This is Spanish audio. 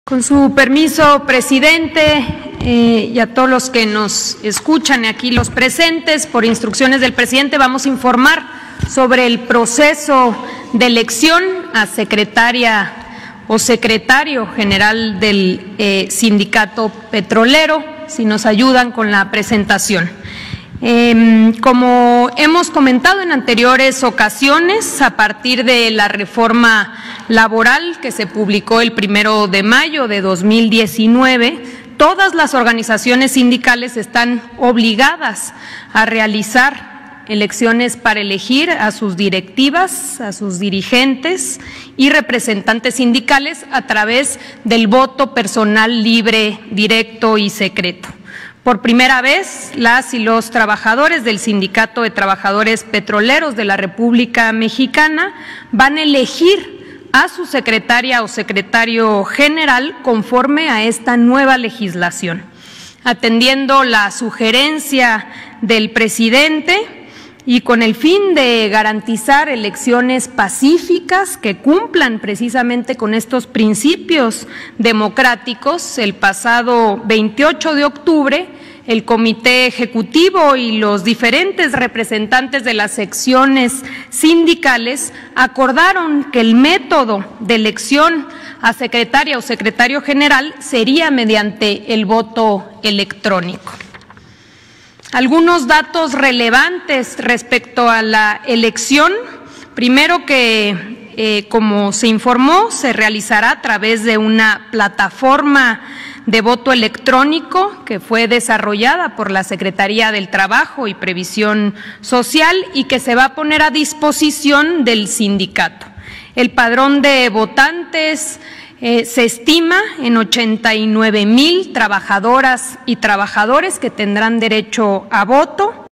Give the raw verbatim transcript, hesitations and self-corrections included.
Con su permiso, presidente, eh, y a todos los que nos escuchan aquí, los presentes, por instrucciones del presidente, vamos a informar sobre el proceso de elección a secretaria o secretario general del eh, sindicato petrolero, si nos ayudan con la presentación. Eh, como hemos comentado en anteriores ocasiones, a partir de la reforma laboral que se publicó el primero de mayo de dos mil diecinueve, todas las organizaciones sindicales están obligadas a realizar elecciones para elegir a sus directivas, a sus dirigentes y representantes sindicales a través del voto personal libre, directo y secreto. Por primera vez, las y los trabajadores del Sindicato de Trabajadores Petroleros de la República Mexicana van a elegir a su secretaria o secretario general conforme a esta nueva legislación. Atendiendo la sugerencia del presidente y con el fin de garantizar elecciones pacíficas que cumplan precisamente con estos principios democráticos, el pasado veintiocho de octubre, el Comité Ejecutivo y los diferentes representantes de las secciones sindicales acordaron que el método de elección a secretaria o secretario general sería mediante el voto electrónico. Algunos datos relevantes respecto a la elección. Primero que, eh, como se informó, se realizará a través de una plataforma de voto electrónico que fue desarrollada por la Secretaría del Trabajo y Previsión Social y que se va a poner a disposición del sindicato. El padrón de votantes eh, se estima en ochenta y nueve mil trabajadoras y trabajadores que tendrán derecho a voto.